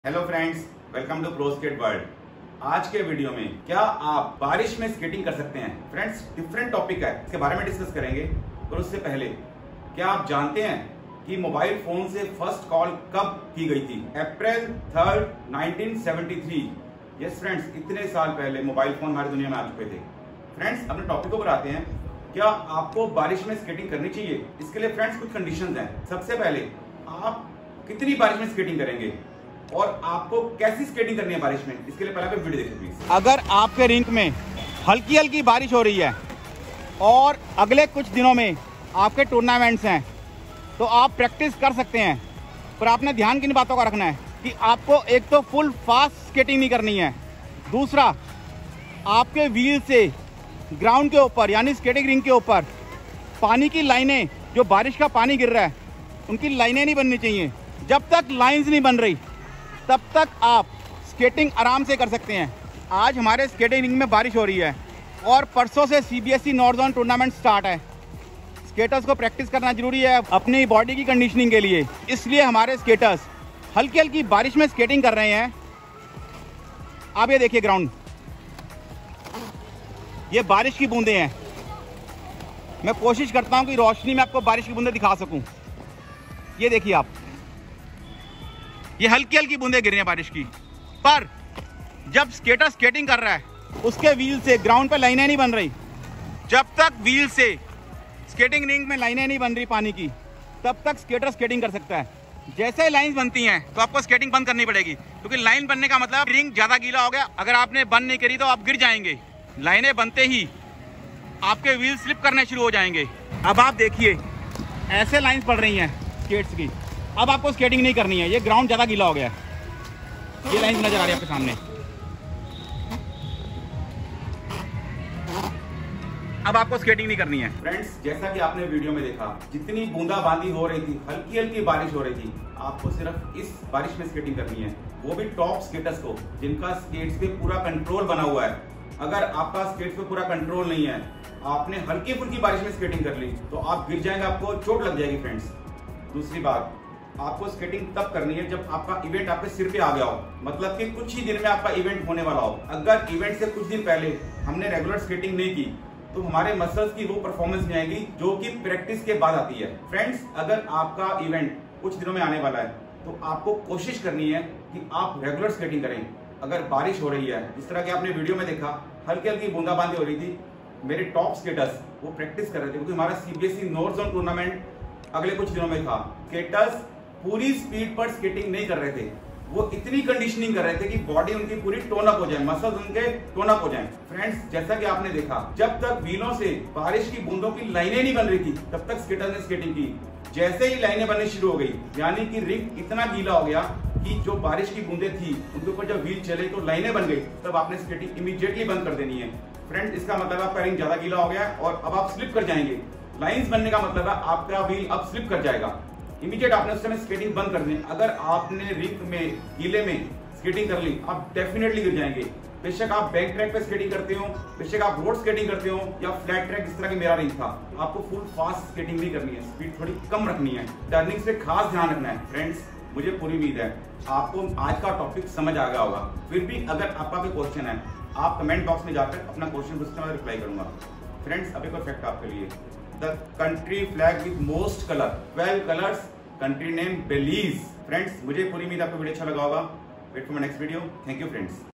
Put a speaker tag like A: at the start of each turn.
A: Hello friends, welcome to Pro Skate World. आज के video में क्या आप बारिश में स्केटिंग कर सकते हैं? फ्रेंड्स, डिफरेंट टॉपिक है, इसके बारे में डिस्कस करेंगे। और उससे पहले क्या आप जानते हैं कि मोबाइल फोन से फर्स्ट कॉल कब की गई थी? अप्रैल 3, 1973। यस फ्रेंड्स, इतने साल पहले मोबाइल फोन हमारी दुनिया में आ चुके थे। फ्रेंड्स, अपने टॉपिक को बढ़ाते हैं। क्या आपको बारिश में स्केटिंग करनी चाहिए? इसके लिए फ्रेंड्स कुछ कंडीशंस हैं। सबसे पहले, आप कितनी बारिश में स्केटिंग करेंगे और आपको कैसी स्केटिंग करनी है बारिश में, इसके लिए पहले आप वीडियो देखिए प्लीज।
B: अगर आपके रिंक में हल्की हल्की बारिश हो रही है और अगले कुछ दिनों में आपके टूर्नामेंट्स हैं तो आप प्रैक्टिस कर सकते हैं, पर आपने ध्यान किन बातों का रखना है कि आपको एक तो फुल फास्ट स्केटिंग नहीं करनी है, दूसरा आपके व्हील से ग्राउंड के ऊपर यानी स्केटिंग रिंक के ऊपर पानी की लाइनें, जो बारिश का पानी गिर रहा है उनकी लाइनें नहीं बननी चाहिए। जब तक लाइंस नहीं बन रही तब तक आप स्केटिंग आराम से कर सकते हैं। आज हमारे स्केटिंग रिंग में बारिश हो रही है और परसों से CBSE north zone tournament start है। स्केटर्स को प्रैक्टिस करना जरूरी है अपनी बॉडी की कंडीशनिंग के लिए, इसलिए हमारे स्केटर्स हल्की हल्की बारिश में स्केटिंग कर रहे हैं। आप ये देखिए ग्राउंड, ये बारिश की बूंदें हैं। मैं कोशिश करता हूं कि रोशनी में आपको बारिश की बूंदें दिखा सकूं। ये देखिए आप, ये हल्की हल्की बूंदें गिर रही हैं बारिश की। पर जब स्केटर स्केटिंग कर रहा है उसके व्हील से ग्राउंड पे लाइनें नहीं बन रही, जब तक व्हील से स्केटिंग रिंग में लाइनें नहीं बन रही पानी की, तब तक स्केटर स्केटिंग कर सकता है। जैसे ही लाइंस बनती हैं तो आपको स्केटिंग बंद करनी पड़ेगी, क्योंकि लाइन बनने का मतलब रिंग ज्यादा गीला हो गया। अगर आपने बंद नहीं करी तो आप गिर जाएंगे। लाइनें बनते ही आपके व्हील स्लिप करने शुरू हो जाएंगे। अब आप देखिए, ऐसे लाइंस पड़ रही हैं स्केट्स की। अब आपको स्केटिंग नहीं करनी है, ये ग्राउंड ज्यादा गीला हो गया है। ये लाइन नजर आ रही है आपके सामने। अब आपको स्केटिंग नहीं करनी है।
A: फ्रेंड्स, जैसा कि आपने वीडियो में देखा, जितनी बूंदाबांदी हो रही थी, हल्की हल्की बारिश हो रही थी, आपको सिर्फ इस बारिश में स्केटिंग करनी है, वो भी टॉप स्केटर्स को जिनका स्केट्स पे पूरा कंट्रोल बना हुआ है। अगर आपका स्केट्स पे पूरा कंट्रोल नहीं है, आपने हल्की फुल्की बारिश में स्केटिंग कर ली तो आप गिर जाएंगे, आपको चोट लग जाएगी। फ्रेंड्स, दूसरी बात, आपको स्केटिंग तब करनी है जब आपका इवेंट आपके सिर पे आ गया हो, मतलब कि कुछ ही दिन में आपका इवेंट होने वाला हो। अगर इवेंट से कुछ दिन पहले हमने रेगुलर स्केटिंग नहीं की तो हमारे मसल्स की वो परफॉर्मेंस नहीं आएगी जो कि प्रैक्टिस के बाद आती है। फ्रेंड्स, अगर आपका इवेंट कुछ दिनों में आने वाला है तो आपको कोशिश करनी है कि आप रेगुलर स्केटिंग करें। अगर बारिश हो रही है, जिस तरह की आपने वीडियो में देखा, हल्की हल्की बूंदाबांदी हो रही थी, मेरे टॉप स्केटर्स वो प्रैक्टिस कर रहे थे, क्योंकि हमारा CBSE नॉर्थ जोन टूर्नामेंट अगले कुछ दिनों में था। स्केटर्स पूरी स्पीड पर स्केटिंग नहीं कर रहे थे, वो इतनी कंडीशनिंग कर रहे थे कि बॉडी उनकी पूरी टोन अप हो जाए, मसल्स उनके टोन अप हो जाएं। फ्रेंड्स, जैसा कि आपने देखा, जब तक व्हीलों से बारिश की बूंदों की लाइनें नहीं बन रही थी तब तक स्केटर ने स्केटिंग की। जैसे ही लाइनें बननी शुरू हो गई, यानी कि रिंग इतना गीला हो गया कि जो बारिश की बूंदें थी उनके ऊपर जब व्हील चले तो लाइनें बन गई, तब आपने स्केटिंग इमीडिएटली बंद कर देनी है। फ्रेंड्स, इसका मतलब आपका रिंग ज्यादा गीला हो गया और अब आप स्लिप कर जाएंगे। लाइंस बनने का मतलब है आपका व्हील अब स्लिप कर जाएगा। इमीडिएट आपने उस समय स्केटिंग बंद कर दी। अगर आपने रिंग में गीले में स्केटिंग कर ली, आप डेफिनेटली गिर जाएंगे। बेशक आप बैंक ट्रैक पे स्केटिंग करते हो, बेशक आप रोड स्केटिंग करते हो या फ्लैट ट्रैक, जिस तरह की मेरा रिंग था, आपको फुल फास्ट स्केटिंग नहीं करनी है, स्पीड थोड़ी कम रखनी है, टर्निंग पे खास ध्यान रखना है। फ्रेंड्स, मुझे पूरी उम्मीद है आपको आज का टॉपिक समझ आ गया होगा। फिर भी अगर आपका कोई क्वेश्चन है, आप कमेंट बॉक्स में जाकर अपना क्वेश्चन पूछते हैं, रिप्लाई करूंगा। फ्रेंड्स, अभी कोई फैक्ट आपके लिए, the country flag with most colour, 12 colours, country name Belize. Friends, मुझे पूरी उम्मीद आपको वीडियो अच्छा लगा होगा। Wait for my next video. Thank you friends.